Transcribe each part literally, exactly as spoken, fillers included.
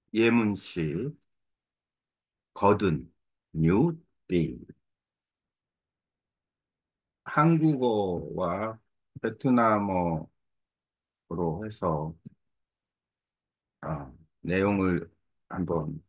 예문시, 거둔, 뉴, 딜. 한국어와 베트남어로 해서 아, 내용을 한번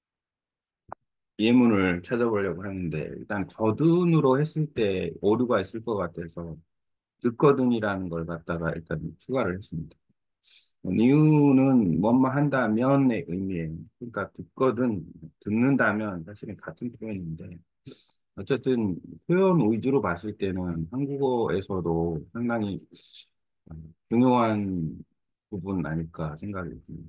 예문을 찾아보려고 하는데 일단 거둔으로 했을 때 오류가 있을 것 같아서 듣거든이라는 걸 갖다가 일단 추가를 했습니다. 이유는 뭐뭐 한다면의 의미예요. 그러니까 듣거든, 듣는다면 사실은 같은 표현인데 어쨌든 표현 위주로 봤을 때는 한국어에서도 상당히 어, 중요한 부분 아닐까 생각이 듭니다.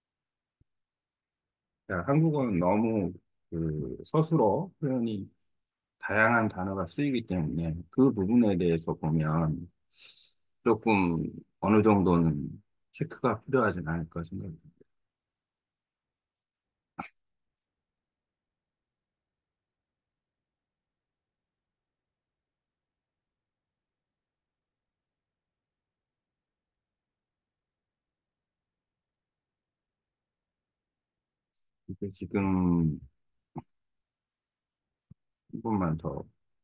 그러니까 한국어는 너무 그 서술어 표현이 다양한 단어가 쓰이기 때문에 그 부분에 대해서 보면 조금 어느 정도는 체크가 필요하지 않을까 생각합니다. 이게 지금 한 번만 더.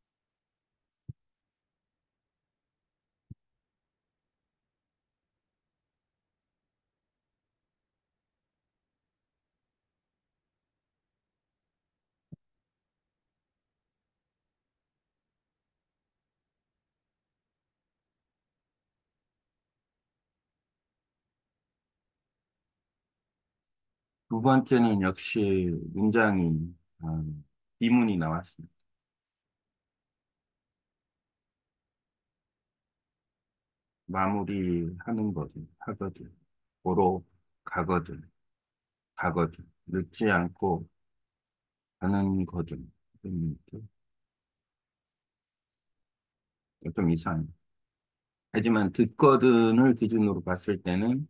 두 번째는 역시 문장이 아, 비문이 나왔습니다. 마무리하는 거든, 하거든, 보러 가거든, 가거든, 늦지 않고 가는 거든. 좀, 좀 이상해. 하지만 듣거든을 기준으로 봤을 때는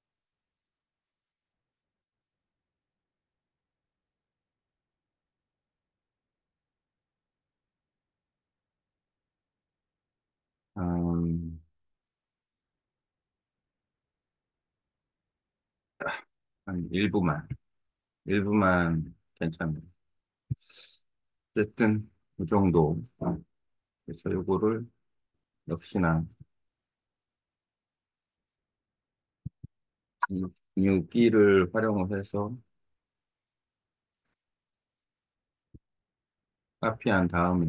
음, 한 일부만, 일부만 괜찮아요. 어쨌든 그 정도. 그래서 요거를 역시나 뉴기를 활용을 해서 카피한 다음에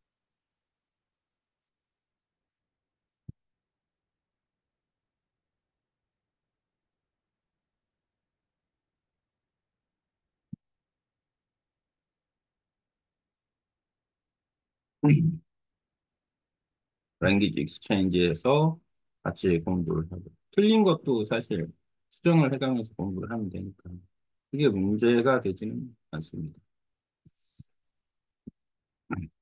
랭귀지 익스체인지에서 같이 공부를 하고 틀린 것도 사실 수정을 해가면서 공부를 하면 되니까 그게 문제가 되지는 않습니다.